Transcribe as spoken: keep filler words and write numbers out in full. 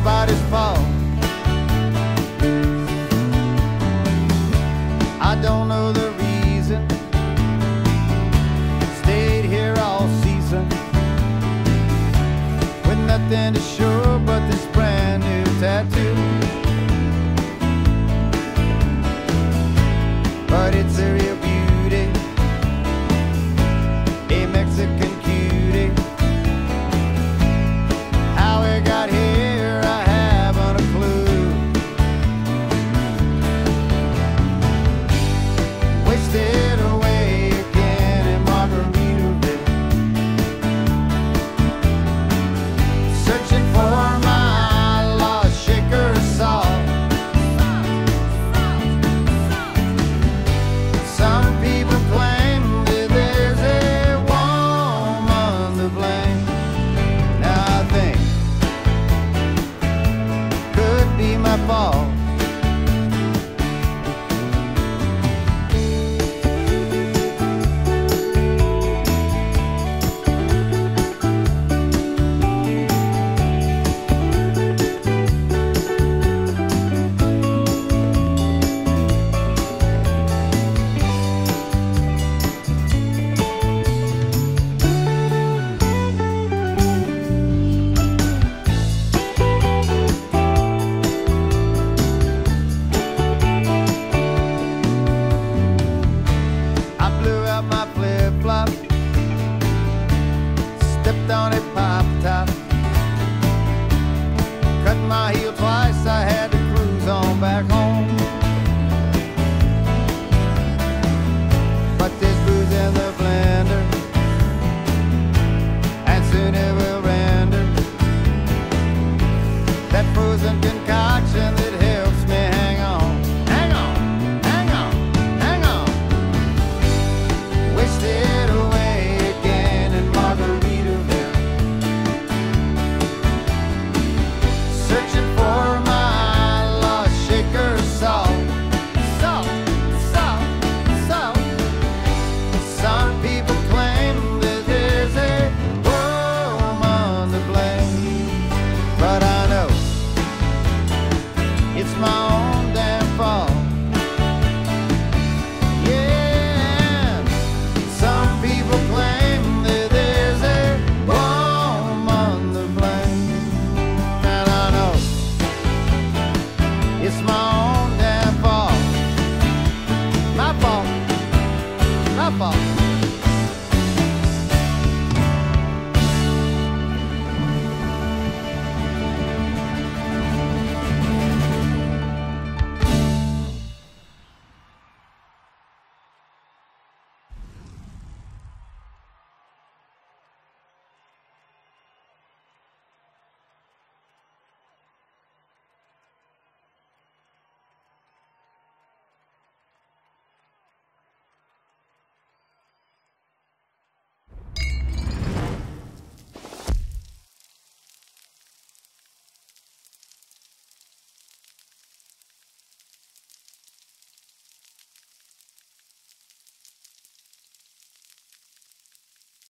nobody's fault. I don't know the reason, stayed here all season with nothing to show but this brand new tattoo. But it's a real beauty, a Mexican cutie. How it got here, I haven't a clue. Wasted away again in Margaritaville, searching for my lost shaker of salt. Some people claim that there's a woman to blame. Now I think could be my fault. My flip-flop, stepped on a pop top, cut my heel twice, I had to cruise on back home. But there's booze in the blender, and soon it will render that frozen concussion.